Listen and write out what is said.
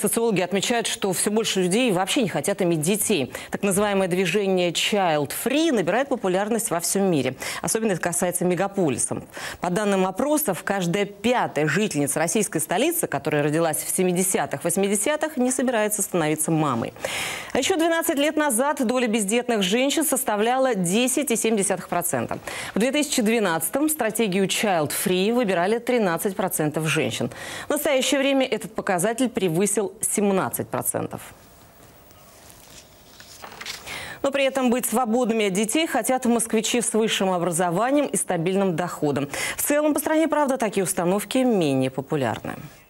социологи отмечают, что все больше людей вообще не хотят иметь детей. Так называемое движение Child Free набирает популярность во всем мире. Особенно это касается мегаполисов. По данным опросов, каждая пятая жительница российской столицы, которая родилась в 70-х, 80-х, не собирается становиться мамой. А еще 12 лет назад доля бездетных женщин составляла 10,7%. В 2012-м стратегию Child Free выбирали 13% женщин. В настоящее время этот показатель превысил 17%. Но при этом быть свободными от детей хотят москвичи с высшим образованием и стабильным доходом. В целом по стране, правда, такие установки менее популярны.